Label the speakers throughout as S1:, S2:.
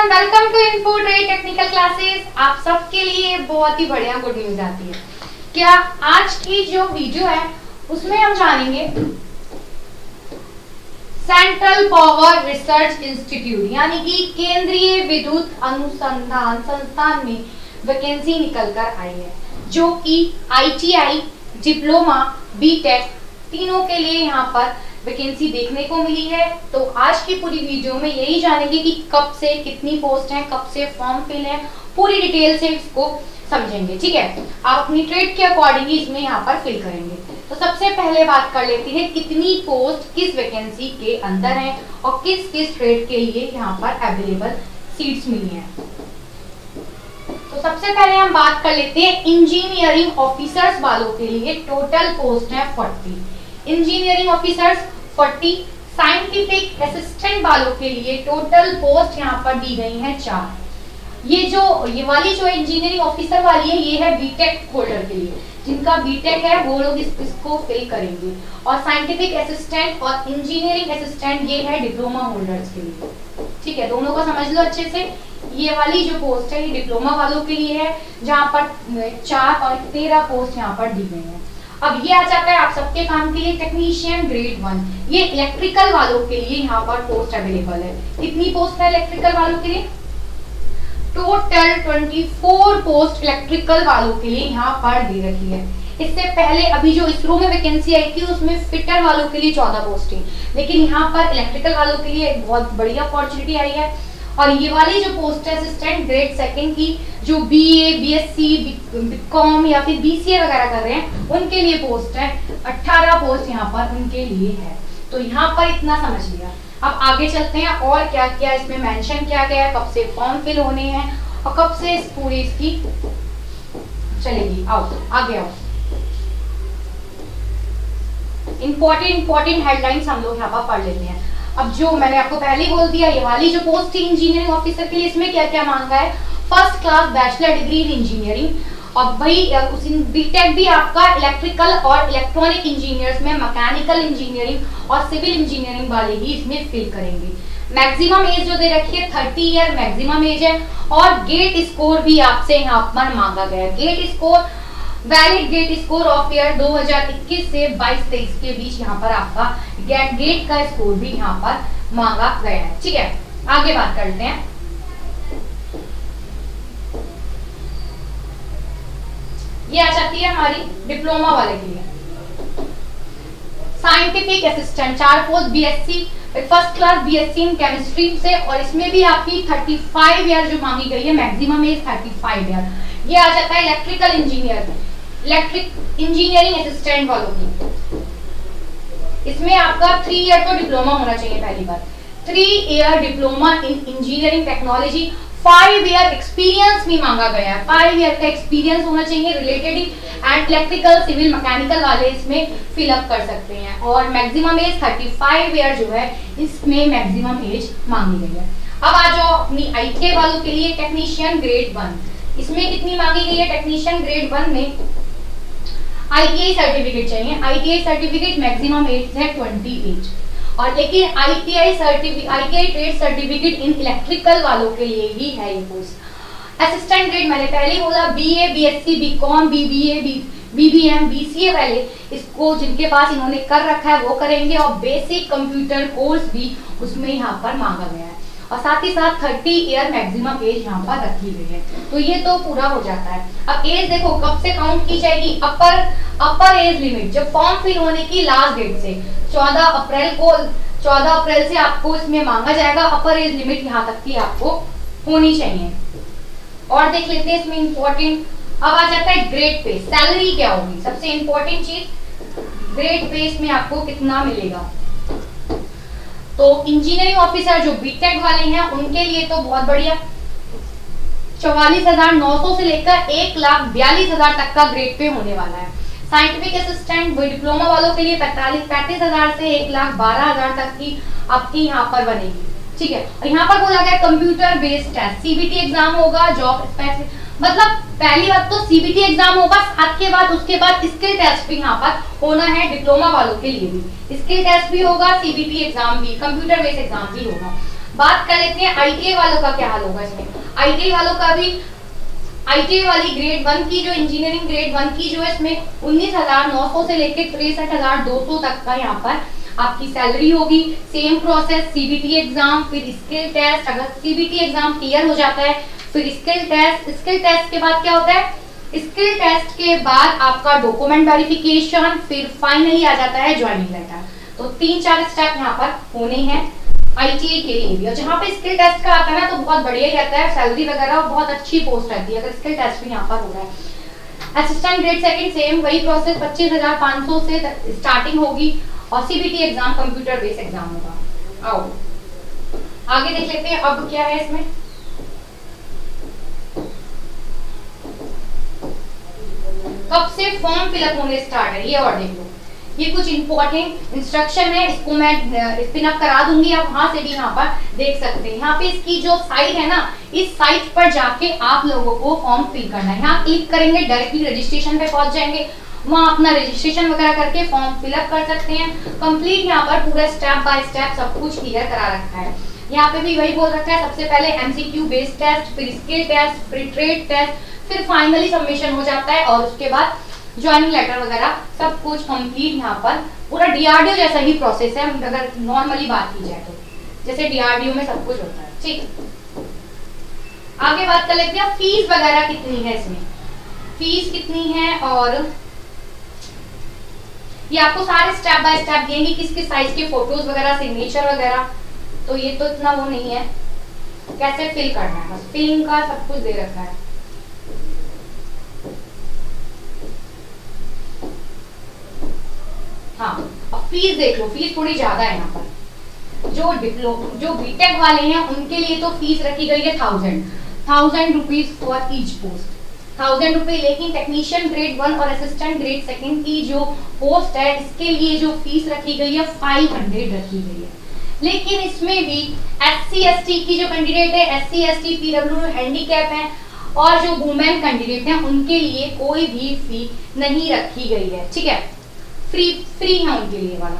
S1: Everyone, welcome to info trade technical classes. आप सबके लिए बहुत ही बढ़िया गुड न्यूज आती है। क्या आज की जो वीडियो है उसमें हम जानेंगे सेंट्रल पावर रिसर्च इंस्टीट्यूट यानी कि केंद्रीय विद्युत अनुसंधान संस्थान में वैकेंसी निकल कर आई है, जो कि ITI, डिप्लोमा, बीटेक तीनों के लिए यहाँ पर वैकेंसी देखने को मिली है। तो आज की पूरी वीडियो में यही जानेंगे कि कब से कितनी पोस्ट है, कब से फॉर्म फिल है, पूरी डिटेल से इसको समझेंगे। ठीक है, आप अपनी ट्रेड के अकॉर्डिंग इसमें यहाँ पर फिल करेंगे। तो सबसे पहले बात कर लेते हैं कितनी पोस्ट किस वैकेंसी के अंदर है और किस किस ट्रेड के लिए यहाँ पर अवेलेबल सीट्स मिली हैं। तो सबसे पहले हम बात कर लेते हैं इंजीनियरिंग ऑफिसर्स वालों के लिए टोटल पोस्ट है 40। इंजीनियरिंग ऑफिसर्स 40, साइंटिफिक असिस्टेंट वालों के लिए टोटल पोस्ट यहाँ पर दी गई है 4। ये वाली जो इंजीनियरिंग ऑफिसर वाली है ये है बीटेक होल्डर के लिए, जिनका बीटेक है वो लोग इसको फिल करेंगे। और साइंटिफिक असिस्टेंट और इंजीनियरिंग असिस्टेंट ये है डिप्लोमा होल्डर्स के लिए। ठीक है, दोनों को समझ लो अच्छे से। ये वाली जो पोस्ट है ये डिप्लोमा वालों के लिए है, जहाँ पर 4 और 13 पोस्ट यहाँ पर दी गई है। अब ये आ जाता है आप सबके काम के लिए टेक्नीशियन ग्रेड 1। ये इलेक्ट्रिकल वालों के लिए यहाँ पर पोस्ट अवेलेबल है। कितनी पोस्ट है इलेक्ट्रिकल वालों के लिए? टोटल 24 पोस्ट इलेक्ट्रिकल वालों के लिए यहाँ पर दे रखी है। इससे पहले अभी जो इसरो में वैकेंसी आई थी उसमें फिटर वालों के लिए 14 पोस्ट थी, लेकिन यहाँ पर इलेक्ट्रिकल वालों के लिए एक बहुत बढ़िया अपॉर्चुनिटी आई है। और ये वाली जो पोस्ट है असिस्टेंट ग्रेड 2 की, जो BA, BSc, BCom या फिर BCA वगैरह कर रहे हैं उनके लिए पोस्ट है। 18 पोस्ट यहाँ पर उनके लिए है। तो यहाँ पर इतना समझ लिया। अब आगे चलते हैं और क्या क्या इसमें मेंशन किया गया है, कब से फॉर्म फिल होने हैं और कब से इस पूरी इसकी चलेगी। आओ आगे आओ। इंपॉर्टेंट हेडलाइंस हम लोग यहाँ पर पढ़ लेते हैं। अब जो मैंने आपको पहले बोल दिया, ये वाली जो पोस्ट थी इंजीनियरिंग ऑफिसर के लिए, इसमें क्या क्या मांगा है? First class bachelor degree in engineering. और भाई बीटेक भी आपका इलेक्ट्रिकल और इलेक्ट्रॉनिक इंजीनियर्स में मैकेनिकल इंजीनियरिंग और सिविल इंजीनियरिंग वाले ही इसमें फिल करेंगे। मैक्सिमम एज जो दे रखी है 30 ईयर मैक्सिमम एज है। और गेट स्कोर भी आपसे यहाँ पर मांगा गया है। GATE score, valid GATE score of year 2021 से 22-23 के बीच यहाँ पर आपका गेट का स्कोर भी यहाँ पर मांगा गया है। ठीक है, आगे बात करते हैं। ये आ जाती है हमारी डिप्लोमा वाले के लिए। Scientific assistant 4 post BSc, first class BSc in chemistry से, और इसमें भी आपकी 35 ईयर जो मांगी गई है, मैक्सिमम एज 35 ईयर। ये आ जाता है electrical engineer, electric engineering assistant वालों की। इसमें आपका 3 ईयर तो डिप्लोमा होना चाहिए पहली बार। 3 year diploma in engineering technology, 5 year experience भी मांगा गया है। 5 ईयर का एक्सपीरियंस होना चाहिए related and electrical civil mechanical वाले इसमें फिलअप कर सकते हैं। और मैक्सिमम एज 35 ईयर जो है इसमें मैक्सिमम एज मांगी गई है। अब आ जाओ अपनी ITI वालों के लिए टेक्नीशियन ग्रेड 1। इसमें कितनी मांगी गई है? टेक्नीशियन ग्रेड 1 में ITI सर्टिफिकेट चाहिए। ITI सर्टिफिकेट मैक्सिमम एज है 28। और लेकिन ITI trade certificate in electrical वालों के लिए ही है ये पोस्ट। असिस्टेंट ग्रेड मैंने पहले ही बोला, BA, BSc, BCom, BBA, BBM, BCA वाले इसको जिनके पास इन्होंने कर रखा है वो करेंगे। और बेसिक कंप्यूटर कोर्स भी उसमें यहाँ पर मांगा गया है। और साथ ही साथ 30 ईयर मैक्सिमम एज यहाँ पर रखी गई है। तो ये तो पूरा हो जाता है। अब एज देखो कब से काउंट की जाएगी? अपर एज लिमिट जब फॉर्म फिल होने की लास्ट डेट से 14 अप्रैल से आपको इसमें मांगा जाएगा। अपर एज लिमिट यहाँ तक की आपको होनी चाहिए। और देख लेते हैं इसमें इंपॉर्टेंट। अब आ जाता है ग्रेड पे, सैलरी क्या होगी? सबसे इंपॉर्टेंट चीज ग्रेड पे, इसमें आपको कितना मिलेगा? तो इंजीनियरिंग ऑफिसर जो बीटेक वाले हैं उनके लिए तो बहुत बढ़िया, 44,900 से लेकर 1,42,000 तक का ग्रेड पे होने वाला है। साइंटिफिक असिस्टेंट डिप्लोमा वालों के लिए 35,000 से 1,12,000 तक की आपकी यहाँ पर बनेगी। ठीक है, और यहाँ पर बोला गया computer based test, CBT exam होगा। जॉब स्पेसिफिक मतलब पहली बात तो CBT एग्जाम होगा, साथ के बाद उसके बाद स्किल टेस्ट भी यहाँ पर होना है। डिप्लोमा वालों के लिए भी स्किल टेस्ट भी होगा, CBT एग्जाम भी, कंप्यूटर बेस्ड एग्जाम भी होगा। बात कर लेते हैं आईटीआई वालों का क्या हाल होगा इसमें। आईटीआई वालों का भी, आईटीआई वाली ग्रेड 1 की जो इंजीनियरिंग ग्रेड 1 की जो है इसमें 19,900 से लेकर 63,200 तक का यहाँ पर आपकी सैलरी होगी। सेम प्रोसेस, सीबीटी एग्जाम, फिर स्किल टेस्ट, अगर सीबीटी एग्जाम क्लियर हो जाता है फिर स्किल टेस्ट, स्किल टेस्ट के बाद क्या होता है, स्किल टेस्ट के बाद आपका डॉक्यूमेंट वेरिफिकेशन, फिर फाइनली आ जाता है ज्वाइनिंग लेटर। तो 3-4 स्टेप यहाँ पर होने हैं आईटीआई के लिए भी। और जहाँ पे स्किल टेस्ट का आता है ना तो बहुत बढ़िया ही रहता है, सैलरी वगैरह बहुत अच्छी पोस्ट रहती है अगर स्किल टेस्ट भी यहाँ पर हो रहा है। असिस्टेंट ग्रेड सेकंड सेम वही प्रोसेस, 25,500 से स्टार्टिंग होगी और CBT exam computer based exam होगा। आओ आगे देख लेते हैं अब क्या है इसमें। कब से फॉर्म फिलअप होने स्टार्ट है ये और देख लो, ये कुछ इंपॉर्टेंट इंस्ट्रक्शन है, इसको मैं पिन अप करा दूंगी, आप वहां से भी यहाँ पर देख सकते हैं। यहाँ पे इसकी जो साइट है ना, इस साइट पर जाके आप लोगों को फॉर्म फिल करना है। यहाँ क्लिक करेंगे डायरेक्टली रजिस्ट्रेशन पे पहुंच जाएंगे, वहां अपना रजिस्ट्रेशन वगैरह करके फॉर्म फिलअप कर सकते हैं। कंप्लीट यहाँ पर पूरा स्टेप बाय स्टेप सब कुछ क्लियर करा रखा है। यहाँ पे भी वही बोल रखा है, सबसे पहले एमसीक्यू बेस्ड टेस्ट, फिर स्किल टेस्ट, फिर ट्रेड टेस्ट, फिर फाइनली सबमिशन हो जाता है और उसके बाद ज्वाइनिंग लेटर वगैरह सब कुछ कंप्लीट। यहाँ पर पूरा डीआरडीओ जैसा ही प्रोसेस है अगर नॉर्मली बात की जाए तो, जैसे डीआरडीओ में सब कुछ होता है। ठीक, आगे बात कर लेते हैं फीस वगैरह कितनी है इसमें, फीस कितनी है और ये आपको सारे स्टेप बाय स्टेप देंगे, किस किस साइज के फोटोज वगैरह, सिग्नेचर वगैरह, तो ये तो इतना वो नहीं है, कैसे फिल करना है बस फिलिंग का सब कुछ दे रखा है। हाँ, अब फीस देख लो, फीस थोड़ी ज्यादा है यहाँ पर। जो बीटेक वाले हैं उनके लिए तो फीस रखी गई है 1000 रुपीज फॉर ईच पोस्ट, 1000 रुपए। लेकिन टेक्नीशियन ग्रेड 1 और असिस्टेंट ग्रेड सेकंड की जो पोस्ट है इसके लिए जो फीस रखी गई है 500 रखी गई है। लेकिन इसमें भी SC/ST की जो कैंडिडेट है, SC/ST PWD हैंडीकैप है और जो वुमेन कैंडिडेट हैं उनके लिए कोई भी फी नहीं रखी गई है। ठीक है, फ्री है उनके लिए वाला।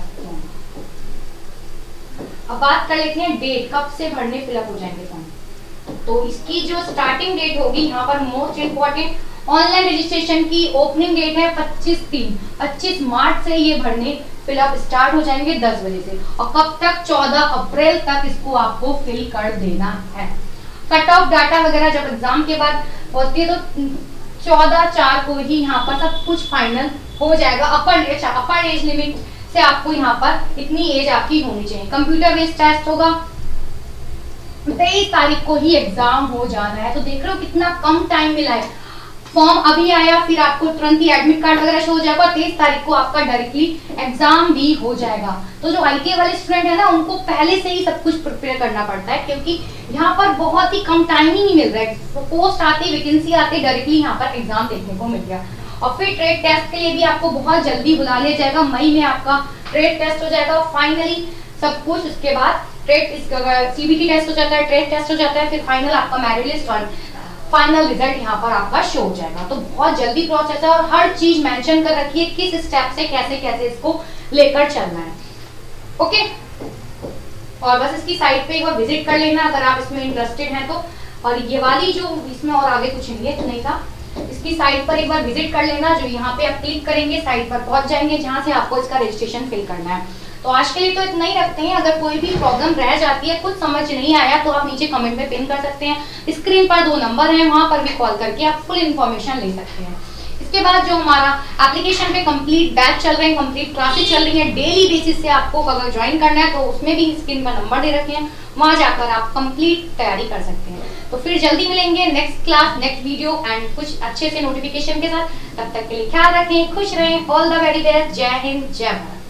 S1: अब बात कर लेते हैं डेट, कब से भरने फिलअप हो जाएंगे फॉर्म। तो इसकी जो स्टार्टिंग डेट होगी यहाँ पर मोस्ट इंपॉर्टेंट, ऑनलाइन रजिस्ट्रेशन की ओपनिंग डेट है 25 मार्च से ये भरने फिलअप स्टार्ट हो जाएंगे 10 बजे से, और कब तक 14 अप्रैल तक इसको आपको फिल कर देना है। कट ऑफ डाटा वगैरह जब एग्जाम के बाद होती है तो 14/4 को ही यहाँ पर सब कुछ फाइनल हो जाएगा। अपर एज लिमिट से आपको यहाँ पर इतनी एज आपकी होनी चाहिए। कंप्यूटर बेस्ड टेस्ट होगा, 23 तारीख को ही एग्जाम हो जाना है। तो देख लो कितना कम टाइम मिला है, फॉर्म अभी आया फिर आपको तुरंत ही एडमिट कार्ड वगैरह शो हो जाएगा, 23 तारीख को आपका डायरेक्टली एग्जाम भी हो जाएगा। तो जो आईटीआई वाले स्टूडेंट है ना उनको पहले से ही सब कुछ प्रिपेयर करना पड़ता है, क्योंकि यहाँ पर बहुत ही कम टाइम ही नहीं मिल रहा है। पोस्ट आती, वैकेंसी आती, डायरेक्टली यहाँ पर एग्जाम देखने को मिल गया। और फिर ट्रेड टेस्ट के लिए भी आपको बहुत जल्दी बुला लिया जाएगा, मई में आपका ट्रेड टेस्ट हो जाएगा और फाइनली सब कुछ उसके बाद सीबीटी टेस्ट हो जाता है, ट्रेड टेस्ट हो जाता है, फिर फाइनल आपका मेरिट लिस्ट और फाइनल रिजल्ट यहाँ पर आपका शो हो जाएगा। तो बहुत जल्दी प्रोसेस है और हर चीज मेंशन कर रखी है किस स्टेप से कैसे कैसे इसको लेकर चलना है। ओके, और बस इसकी साइट पे एक बार विजिट कर लेना अगर आप इसमें इंटरेस्टेड हैं तो। और ये वाली जो इसमें और आगे कुछ नहीं था, इसकी साइट पर एक बार विजिट कर लेना। जो यहाँ पे आप क्लिक करेंगे साइट पर पहुंच जाएंगे जहां से आपको इसका रजिस्ट्रेशन फिल करना है। तो आज के लिए तो इतना ही रखते हैं। अगर कोई भी प्रॉब्लम रह जाती है, कुछ समझ नहीं आया, तो आप नीचे कमेंट में पिन कर सकते हैं। स्क्रीन पर 2 नंबर हैं, वहां पर भी कॉल करके आप फुल इन्फॉर्मेशन ले सकते हैं। इसके बाद जो हमारा एप्लीकेशन पे कंप्लीट बैच चल रहे हैं, कंप्लीट क्लासेस चल रही हैं, डेली बेसिस से आपको अगर ज्वाइन करना है तो उसमें भी स्क्रीन पर नंबर दे रखे हैं, वहां जाकर आप कंप्लीट तैयारी कर सकते हैं। तो फिर जल्दी मिलेंगे next class, next video and कुछ अच्छे से नोटिफिकेशन के साथ। तब तक के लिए ख्याल रखें, खुश रहें, ऑल द वेरी बेस्ट, जय हिंद, जय भारत।